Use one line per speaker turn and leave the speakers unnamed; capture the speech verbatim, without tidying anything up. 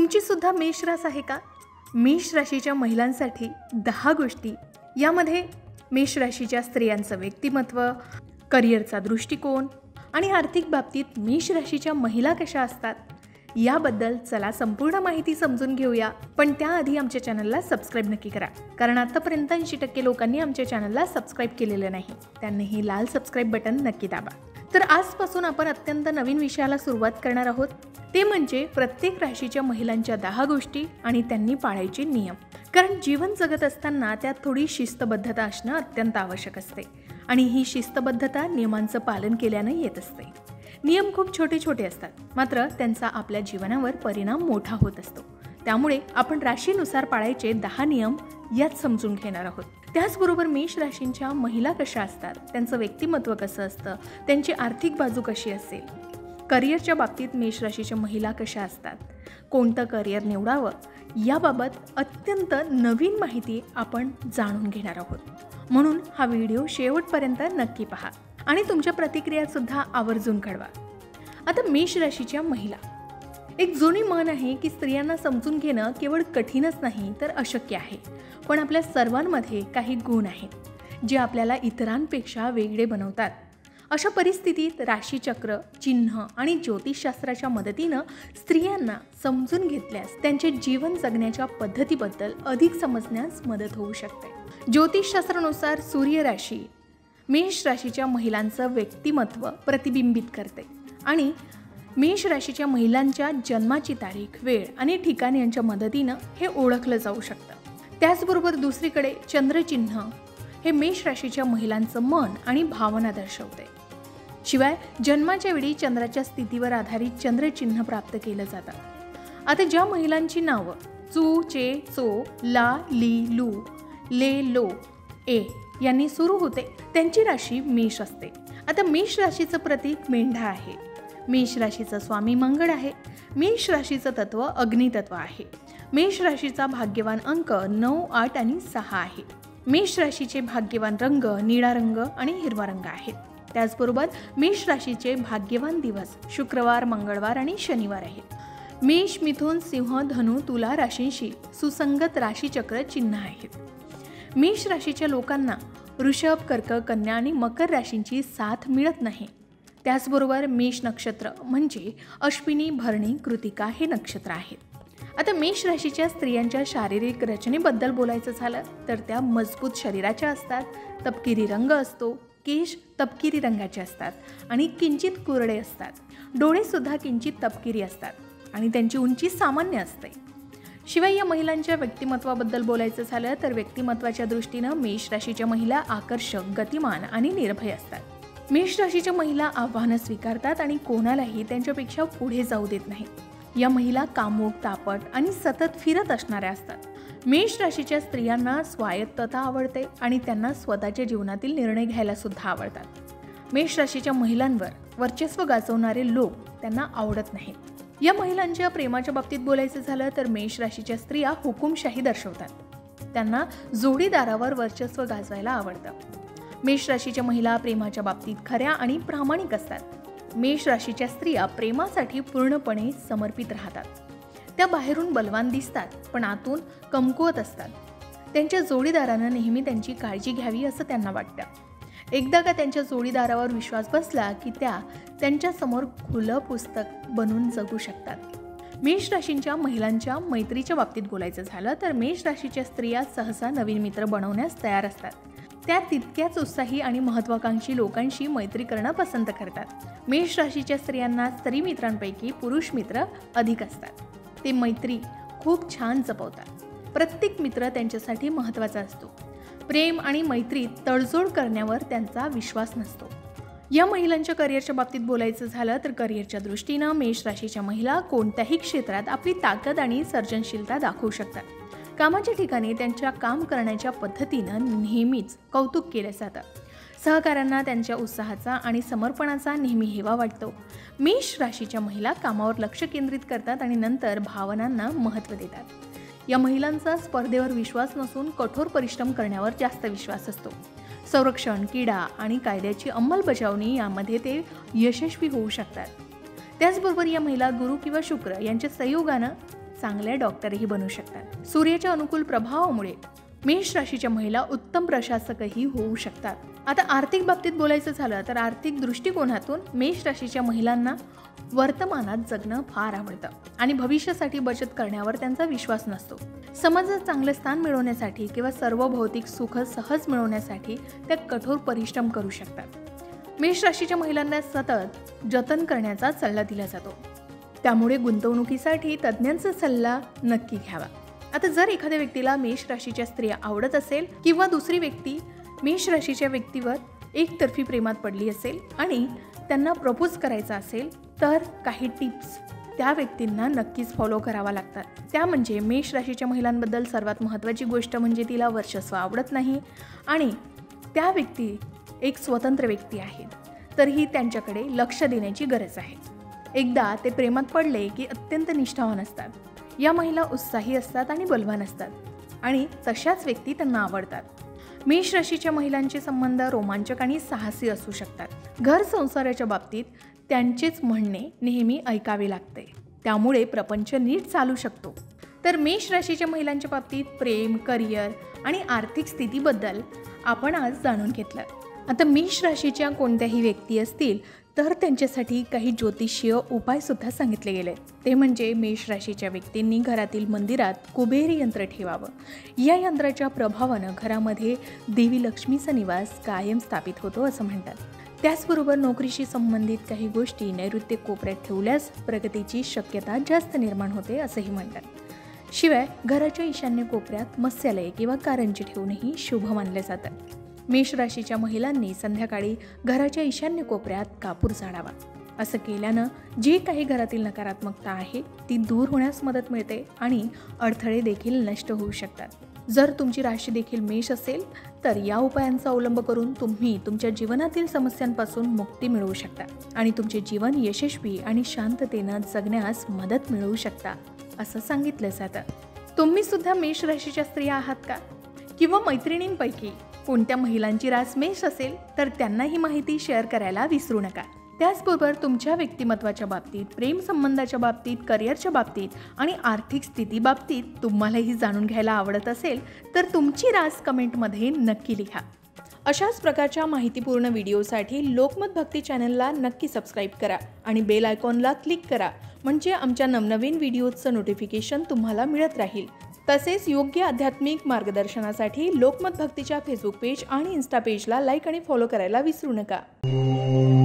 तुमची सुद्धा मेष रास आहे का? मेष राशीच्या महिलांसाठी दहा गोष्टी, यामध्ये मेष राशीच्या स्त्रियांचं व्यक्तिमत्व, करिअरचा दृष्टिकोन आणि आर्थिक बाबतीत मेष राशीच्या महिला कशा असतात याबद्दल चला संपूर्ण माहिती समजून घेऊया. पण त्याआधी आमच्या चॅनलला सबस्क्राईब नक्की करा, कारण आतापर्यंत ऐंशी टक्के लोकांनी आमच्या चॅनलला सबस्क्राईब केलेलं नाही. त्यांनीही लाल सबस्क्राईब बटन नक्की दाबा. तर आजपासून आपण अत्यंत नवीन विषयाला सुरुवात करणार आहोत, ते म्हणजे प्रत्येक राशीच्या महिलांच्या दहा गोष्टी आणि त्यांनी पाळायचे नियम. कारण जीवन जगत असताना त्यात थोडी शिस्तबद्धता असणं अत्यंत आवश्यक असते आणि ही शिस्तबद्धता नियमांचं पालन केल्यानं येत असते. नियम खूप छोटे छोटे असतात, मात्र त्यांचा आपल्या जीवनावर परिणाम मोठा होत असतो. त्यामुळे आपण राशीनुसार पाळायचे दहा नियम यात समजून घेणार आहोत. त्याचबरोबर मेष राशींच्या महिला कशा असतात, त्यांचं व्यक्तिमत्व कसं असतं, त्यांची आर्थिक बाजू कशी असेल, करिअरच्या बाबतीत मेष राशीच्या महिला कशा असतात, कोणतं करिअर निवडावं याबाबत अत्यंत नवीन माहिती आपण जाणून घेणार आहोत. म्हणून हा व्हिडिओ शेवटपर्यंत नक्की पहा आणि तुमच्या प्रतिक्रिया सुद्धा आवर्जून कळवा. आता मेष राशीच्या महिला, एक जुनी म्हण आहे की स्त्रियांना समजून घेणं केवळ कठीणच नाही तर अशक्य आहे. पण आपल्या सर्वांमध्ये काही गुण आहेत जे आपल्याला इतरांपेक्षा वेगळे बनवतात. अशा परिस्थितीत राशीचक्र, चिन्ह आणि ज्योतिषशास्त्राच्या मदतीनं स्त्रियांना समजून घेतल्यास त्यांचे जीवन जगण्याच्या पद्धतीबद्दल अधिक समजण्यास मदत होऊ शकते. ज्योतिषशास्त्रानुसार सूर्य राशी मेष राशीच्या महिलांचं व्यक्तिमत्व प्रतिबिंबित करते आणि मेष राशीच्या महिलांच्या जन्माची तारीख, वेळ आणि ठिकाण यांच्या मदतीनं हे ओळखलं जाऊ शकतं. त्याचबरोबर दुसरीकडे चंद्रचिन्ह हे मेष राशीच्या महिलांचं मन आणि भावना दर्शवते. शिवाय जन्माच्या वेळी चंद्राच्या स्थितीवर आधारित चंद्रचिन्ह प्राप्त केलं जातं. आता ज्या महिलांची नावं चू, चे, चो, ला, ली, लू, ले, लो, ए यांनी सुरू होते त्यांची राशी मेष असते. आता मेष राशीचं प्रतीक मेंढा आहे. मेष राशीचा स्वामी मंगळ आहे. मेष राशीचं तत्व अग्नितत्व आहे. मेष राशीचा भाग्यवान अंक नऊ, आठ आणि सहा आहे. मेष राशीचे भाग्यवान रंग निळा रंग आणि हिरवा रंग आहेत. त्याचबरोबर मेष राशीचे भाग्यवान दिवस शुक्रवार, मंगळवार आणि शनिवार आहेत. मेष, मिथुन, सिंह, धनु, तुला राशींशी सुसंगत राशीचक्र चिन्ह आहेत. मेष राशीच्या लोकांना वृषभ, कर्क, कन्या आणि मकर राशींची साथ मिळत नाही. त्याचबरोबर मेष नक्षत्र म्हणजे अश्विनी, भरणी, कृतिका हे नक्षत्र आहेत. आता मेष राशीच्या स्त्रियांच्या शारीरिक रचनेबद्दल बोलायचं झालं तर त्या मजबूत शरीराच्या असतात, तपकिरी रंग असतो, केश तपकिरी रंगाचे असतात आणि किंचित कुरडे असतात. डोळे सुद्धा किंचित तपकिरी असतात आणि त्यांची उंची सामान्य असते. शिवाय या महिलांच्या व्यक्तिमत्वाबद्दल बोलायचं झालं तर व्यक्तिमत्वाच्या दृष्टीनं मेष राशीच्या महिला आकर्षक, गतिमान आणि निर्भय असतात. मेष राशीच्या महिला आव्हानं स्वीकारतात आणि कोणालाही त्यांच्यापेक्षा पुढे जाऊ देत नाहीत. या महिला कामुक, तापट आणि सतत फिरत असणाऱ्या असतात. मेष राशीच्या स्त्रियांना स्वायत्तता आवडते आणि त्यांना स्वतःच्या जीवनातील निर्णय घ्यायला सुद्धा आवडतात. मेष राशीच्या महिलांवर वर्चस्व गाजवणारे लोक त्यांना आवडत नाहीत. या महिलांच्या प्रेमाच्या बाबतीत बोलायचं झालं तर मेष राशीच्या स्त्रिया हुकुमशाही दर्शवतात. त्यांना जोडीदारावर वर्चस्व गाजवायला आवडतं. मेष राशीच्या महिला प्रेमाच्या बाबतीत खऱ्या आणि प्रामाणिक असतात. मेष राशीच्या स्त्रिया प्रेमासाठी पूर्णपणे समर्पित राहतात. त्या बाहेरून बलवान दिसतात पण आतून कमकुवत असतात. त्यांच्या जोडीदारानं नेहमी त्यांची काळजी घ्यावी असं त्यांना वाटतं. एकदा का त्यांच्या जोडीदारावर विश्वास बसला की त्या त्यांच्यासमोर खुलं पुस्तक बनून जगू शकतात. मेष राशींच्या महिलांच्या मैत्रीच्या बाबतीत बोलायचं झालं तर मेष राशीच्या स्त्रिया सहसा नवीन मित्र बनवण्यास तयार असतात. त्या तितक्याच उत्साही आणि महत्त्वाकांक्षी लोकांशी मैत्री करणं पसंत करतात. मेष राशीच्या स्त्रियांना स्त्री मित्रांपैकी पुरुष मित्र अधिक असतात. ते मैत्री खूप छान जपवतात. प्रत्येक मित्र त्यांच्यासाठी महत्त्वाचा असतो. प्रेम आणि मैत्रीत तडजोड करण्यावर त्यांचा विश्वास नसतो. या महिलांच्या करिअरच्या बाबतीत बोलायचं झालं तर करिअरच्या दृष्टीनं मेष राशीच्या महिला कोणत्याही क्षेत्रात आपली ताकद आणि सर्जनशीलता दाखवू शकतात. कामाच्या ठिकाणी त्यांच्या काम करण्याच्या पद्धतीनं नेहमीच कौतुक केलं जातं. सहकाऱ्यांना त्यांच्या उत्साहाचा आणि समर्पणाचा नेहमी हेवा वाटतो. मेष राशीच्या महिला कामावर लक्ष केंद्रित करतात आणि नंतर भावनांना महत्त्व देतात. या महिलांचा स्पर्धेवर विश्वास नसून कठोर परिश्रम करण्यावर जास्त विश्वास असतो. संरक्षण, क्रीडा आणि कायद्याची अंमलबजावणी यामध्ये ते यशस्वी होऊ शकतात. त्याचबरोबर या महिला गुरु किंवा शुक्र यांच्या संयोगानं चांगल्या डॉक्टरही बनू शकतात. सूर्याच्या अनुकूल प्रभावामुळे मेष राशीच्या महिला उत्तम प्रशासकही होऊ शकतात. आता आर्थिक बाबतीत बोलायचं झालं तर आर्थिक दृष्टिकोनातून मेष राशीच्या महिलांना वर्तमानात जगणं फार आवडतं आणि भविष्यासाठी बचत करण्यावर त्यांचा विश्वास नसतो. समाजात चांगलं स्थान मिळवण्यासाठी किंवा सर्व भौतिक सुख सहज मिळवण्यासाठी त्या कठोर परिश्रम करू शकतात. मेष राशीच्या महिलांना सतत जतन करण्याचा सल्ला दिला जातो, त्यामुळे गुंतवणुकीसाठी तज्ज्ञांचा सल्ला नक्की घ्यावा. आता जर एखाद्या व्यक्तीला मेष राशीच्या स्त्रिया आवडत असेल किंवा दुसरी व्यक्ती मेष राशीच्या व्यक्तीवर एकतर्फी प्रेमात पडली असेल आणि त्यांना प्रपोज करायचा असेल तर काही टिप्स त्या व्यक्तींना नक्कीच फॉलो करावा लागतात. त्या म्हणजे मेष राशीच्या महिलांबद्दल सर्वात महत्त्वाची गोष्ट म्हणजे तिला वर्चस्व आवडत नाही आणि त्या व्यक्ती एक स्वतंत्र व्यक्ती आहेत, तरीही त्यांच्याकडे लक्ष देण्याची गरज आहे. एकदा ते प्रेमात पडले की अत्यंत निष्ठावान असतात. या महिला उत्साही असतात आणि बलवान असतात आणि तशाच व्यक्ती त्यांना आवडतात. मेष राशीच्या महिलांचे संबंध रोमांचक आणि साहसी असू शकतात. घर संसाराच्या बाबतीत त्यांचेच म्हणणे नेहमी ऐकावे लागते, त्यामुळे प्रपंच नीट चालू शकतो. तर मेष राशीच्या महिलांच्या बाबतीत प्रेम, करिअर आणि आर्थिक स्थितीबद्दल आपण आज जाणून घेतलं. आता मेष राशीच्या कोणत्याही व्यक्ती असतील तर त्यांच्यासाठी काही ज्योतिषीय उपायसुद्धा सांगितले गेले. ते म्हणजे मेष राशीच्या व्यक्तींनी घरातील मंदिरात कुबेर यंत्र ठेवावं. या यंत्राच्या प्रभावानं घरामध्ये देवी लक्ष्मीचा निवास कायम स्थापित होतो असं म्हणतात. त्याचबरोबर नोकरीशी संबंधित काही गोष्टी नैऋत्य कोपऱ्यात ठेवल्यास प्रगतीची शक्यता जास्त निर्माण होते असंही म्हणतात. शिवाय घराच्या ईशान्य कोपऱ्यात मत्स्यालय किंवा कारंजी ठेवणेही शुभ मानले जातात. मेष राशीच्या महिलांनी संध्याकाळी घराच्या ईशान्य कोपऱ्यात कापूर जाळावा. असं केल्यानं जी काही घरातील नकारात्मकता आहे ती दूर होण्यास मदत मिळते आणि अडथळे देखील नष्ट होऊ शकतात. जर तुमची राशी देखील मेष असेल तर या उपायांचा अवलंब करून तुम्ही तुमच्या जीवनातील समस्यांपासून मुक्ती मिळवू शकता आणि तुमचे जीवन यशस्वी आणि शांततेनं जगण्यास मदत मिळवू शकता असं सांगितलं जातं. तुम्ही सुद्धा मेष राशीच्या स्त्रिया आहात का? किंवा मैत्रिणींपैकी कोणत्या महिलांची रास मेष असेल तर त्यांना ही माहिती शेअर करायला विसरू नका. त्याचबरोबर तुमच्या व्यक्तिमत्वाच्या बाबतीत, प्रेम संबंधाच्या बाबतीत, करिअरच्या बाबतीत आणि आर्थिक स्थितीबाबतीत तुम्हालाही जाणून घ्यायला आवडत असेल तर तुमची रास कमेंटमध्ये नक्की लिहा. अशाच प्रकारच्या माहितीपूर्ण व्हिडिओसाठी लोकमत भक्ती चॅनलला नक्की सबस्क्राईब करा आणि बेल आयकॉनला क्लिक करा, म्हणजे आमच्या नवनवीन व्हिडिओचं नोटिफिकेशन तुम्हाला मिळत राहील. तसेच योग्य आध्यात्मिक मार्गदर्शनासाठी लोकमत भक्तीच्या फेसबुक पेज आणि इन्स्टा पेजला लाईक आणि फॉलो करायला विसरू नका.